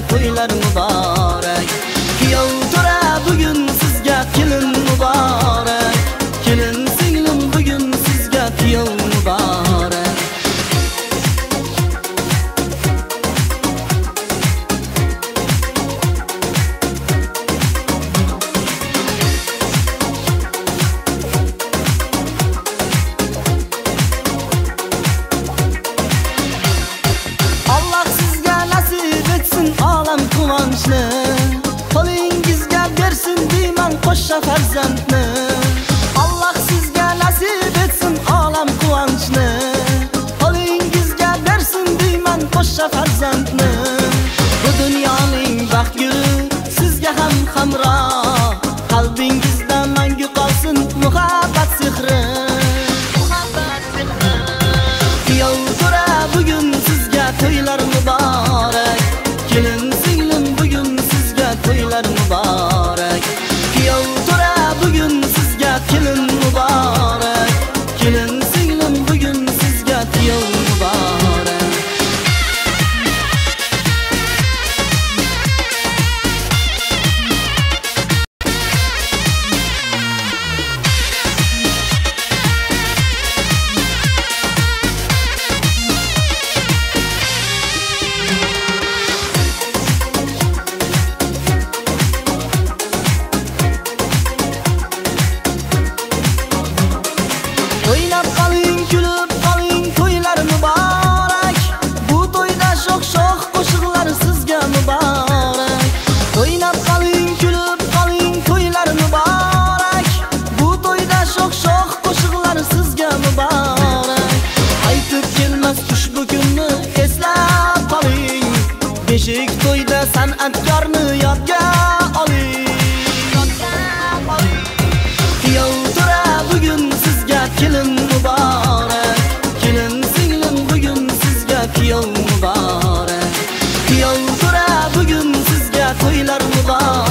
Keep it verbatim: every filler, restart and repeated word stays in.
to'ylar muborak. Kuyov to'ra bugun sizga kelin muborak. Kelin singlim bugun sizga kuyov muborak. Qo'lingizga bersin deyman qo'shsha farzandni. Alloh sizga nasib etsin olam quvonchni. Qo'lingizga bersin deyman qo'shsha farzandni. Bu dunyoning baxt guli sizga ham hamroh. Qalbingizda mangu qolsin muhabbat sehri. Muhabbat sehri. Kuyov to'ra bugun sizga to'ylar muborak. Kelin singlim bugun sizga to'ylar muborak. Kuyov to'ra bugun sizga kelin muborak. Kelin singlim bugun sizga kuyov muborak. O'ynab qoling, kulib qoling, to'ylar muborak. Bu to'yda sho'x-sho'x qo'shiqlar sizga muborak. O'ynab qoling, kulib qoling, to'ylar muborak. Bu to'yda sho'x-sho'x qo'shiqlar sizga muborak. Aytib kelmas ushbu kunni eslab qoling. Beshik to'yda san'atkorni yodga oling. Kuyov to'ra bugun sizga kelin muborak. Kelin singlim bugun sizga kuyov muborak. Kuyov to'ra bugun sizga to'ylar muborak.